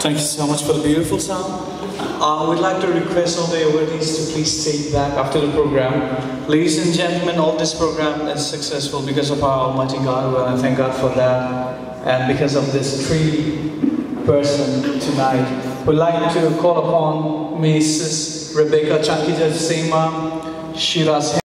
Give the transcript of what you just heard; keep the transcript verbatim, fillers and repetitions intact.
Thank you so much for the beautiful sound. Uh, we'd like to request all the awardees to please stay back after the program. Ladies and gentlemen, all this program is successful because of our Almighty God. Well, I thank God for that. And because of this three person tonight, we'd like to call upon Missus Rebecca Chankija Sema, Shiraz